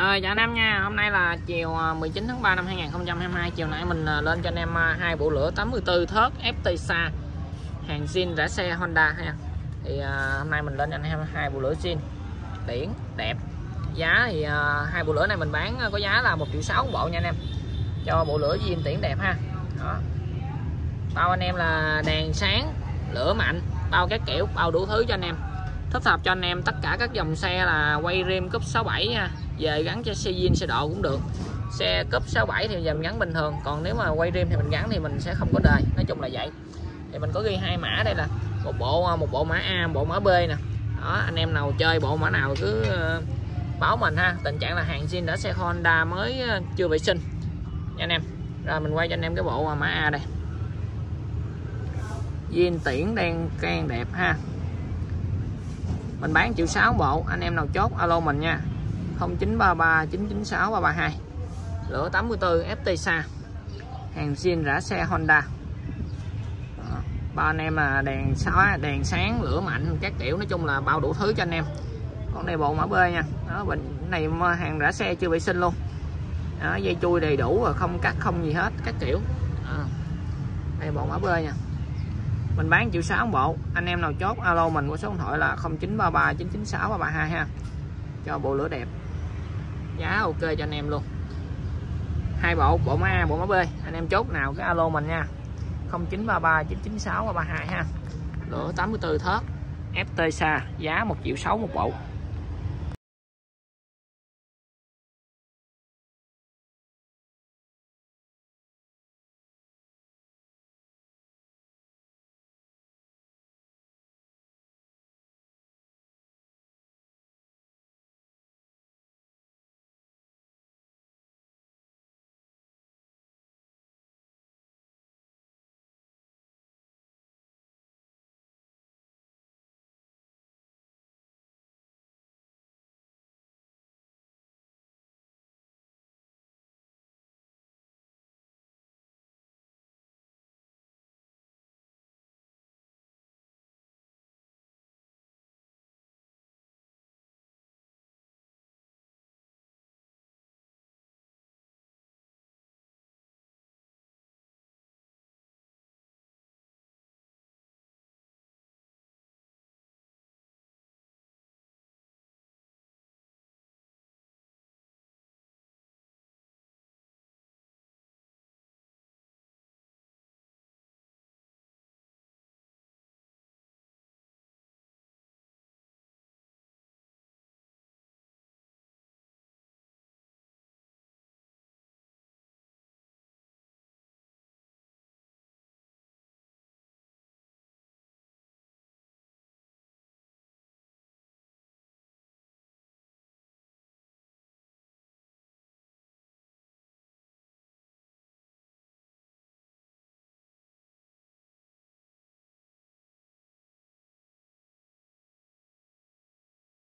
Chào anh em nha. Hôm nay là chiều 19 tháng 3 năm 2022. Chiều nãy mình lên cho anh em hai bộ lửa 84 thớt FT hàng zin rã xe Honda ha. Thì hôm nay mình lên cho anh em hai bộ lửa zin tiễn đẹp. Giá thì hai bộ lửa này mình bán có giá là 1,6 triệu bộ nha anh em. Cho bộ lửa zin tiễn đẹp ha. Đó. Bao anh em là đèn sáng, lửa mạnh, bao các kiểu, bao đủ thứ cho anh em. Thích hợp cho anh em tất cả các dòng xe là quay rim cúp 67 nha. Về gắn cho xe zin xe độ cũng được. Xe cúp 67 thì giờ mình gắn bình thường, còn nếu mà quay rim thì mình gắn thì mình sẽ không có đời. Nói chung là vậy. Thì mình có ghi hai mã đây là một bộ mã A, một bộ mã B nè. Đó, anh em nào chơi bộ mã nào cứ báo mình ha. Tình trạng là hàng zin đã xe Honda mới chưa vệ sinh nha anh em. Rồi mình quay cho anh em cái bộ mã A đây. Zin tiễn đen can đẹp ha. Mình bán 1,6 triệu bộ, anh em nào chốt alo mình nha. 0933 996 332. Lửa 84 FT hàng zin rã xe Honda. Đó. Ba anh em là đèn sáng, lửa mạnh các kiểu, nói chung là bao đủ thứ cho anh em. Còn đây bộ mã B nha. Đó, bệnh này hàng rã xe chưa vệ sinh luôn. Đó, dây chui đầy đủ rồi, không cắt không gì hết các kiểu. Đó. Đây bộ mã B nha. Mình bán 1,6 triệu bộ, anh em nào chốt alo mình của số điện thoại là 0933 996 332 ha. Cho bộ lửa đẹp. Giá ok cho anh em luôn. Hai bộ mã A, bộ mã B, anh em chốt nào cái alo mình nha. 0933 996 332 ha. Lửa 84 thớt FT giá 1,6 triệu một bộ.